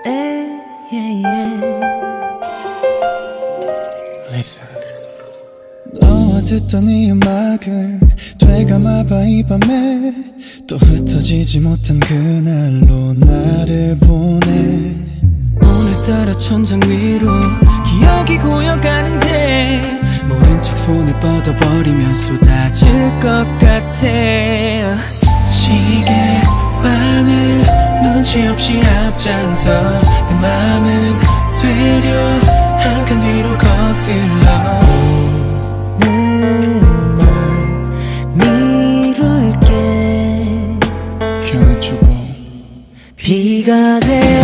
Listen. 너와 듣던 이 음악을 되감아봐 이 밤에 또 흩어지지 못한 그날로 나를 보내. 오늘따라 천장 위로 기억이 고여가는데 모른 척 손을 뻗어버리면 쏟아질 것 같아. 시계방을 눈치 없이 앞장서 내 맘은 되려 한 칸 뒤로 거슬러. 눈만 미룰게. 견해주고 비가 돼